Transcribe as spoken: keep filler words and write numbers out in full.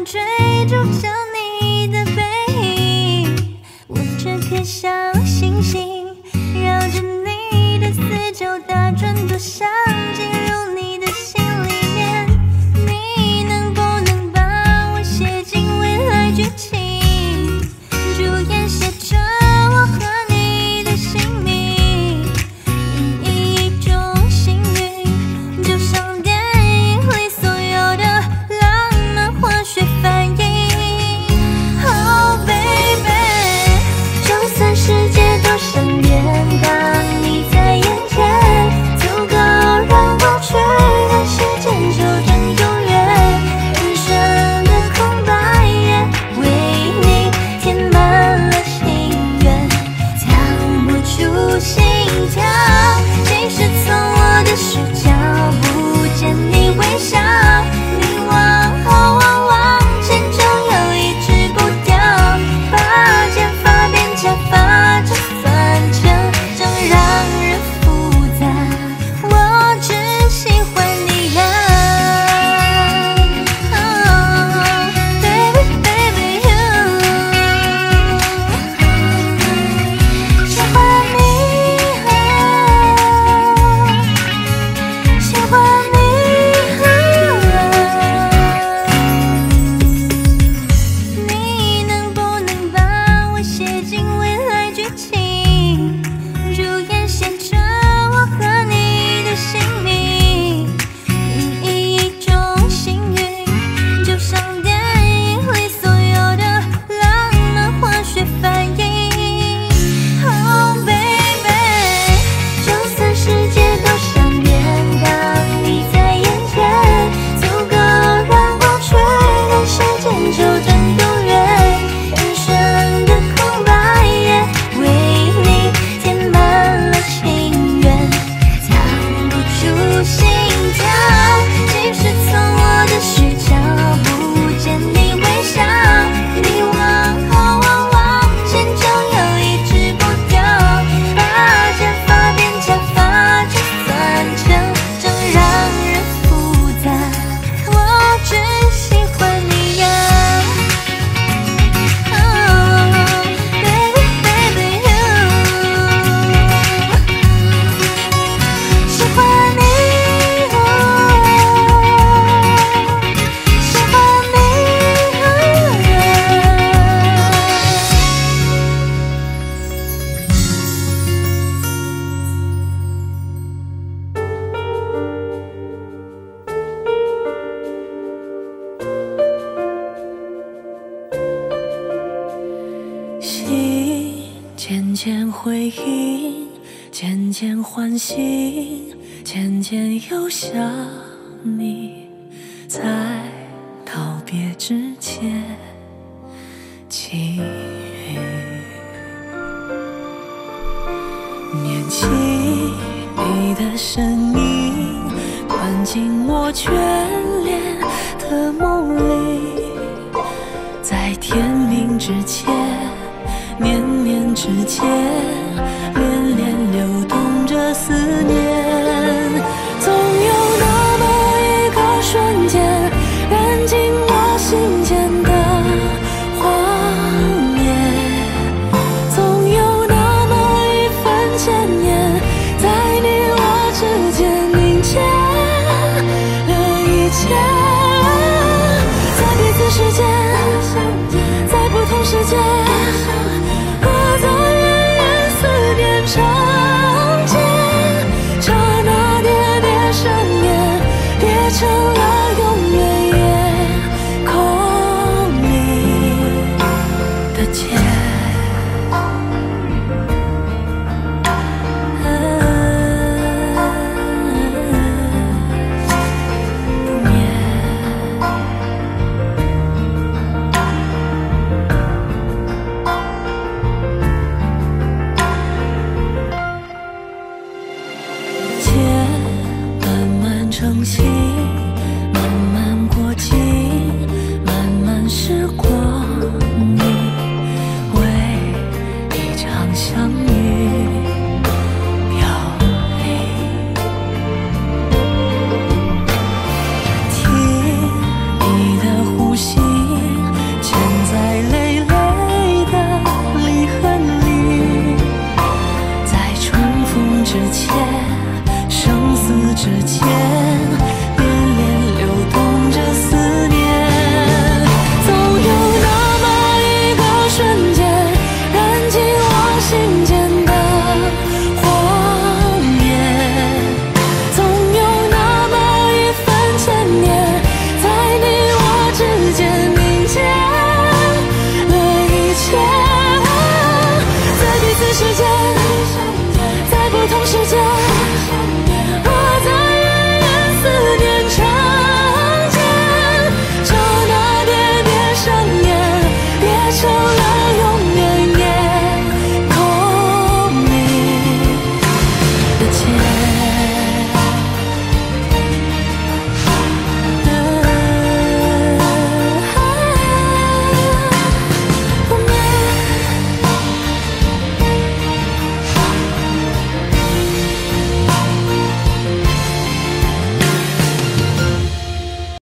追逐着你的背影，我这颗小星星绕着你的四周打转，多想进入你的心里面。你能不能把我写进未来剧情，主演写着我和你的姓名，以一种幸运，就像电影里所有的浪漫化学反应。Oh baby， 就算世界都善变，当你在眼前，足够让我去看时间就转永远。人生的空白也为你填满了心愿，藏不住心跳，即使从我的视角不见你微笑，你往后望往前就有一只不掉，把剪发变假发，这算成真让人复杂，我只喜欢你呀。Oh, baby baby you， 喜欢你，喜欢你。你能不能把我写进未来剧情，主演写着我和你的姓名，以一种幸运，就像电影里所有的浪漫化学反应。Oh baby， 就算世界都善变，当你在眼前，足够让我去看时间就转永远。人生的空白也为你填满了心愿，藏不住心跳，即使从我的视角不见你微笑，你往后望往前就有一只不掉，把剪发变假发，这算成真让人复杂，我只喜欢你呀。Oh, baby baby you， 喜欢你，喜欢你。 心渐渐回应，渐渐唤醒，渐渐又想你，在道别之前轻语，念起你的身影，灌进我眷恋的梦里，在天明之前，绵绵之间，恋恋流动着思念，总有那么一个瞬间，燃尽我心间的幻灭，总有那么一份牵念，在你我之间凝结了一切，在彼此世界，在不同世界，各在远远思念长街，刹那跌跌生灭，跌成了永远夜空里的劫。不灭。成形，慢慢过境，慢慢时光。